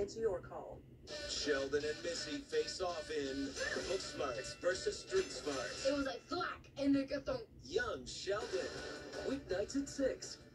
It's your call. Sheldon and Missy face off in Book Smarts versus Street Smarts. It was like thwack, and they got some Young Sheldon. Weeknights at 6.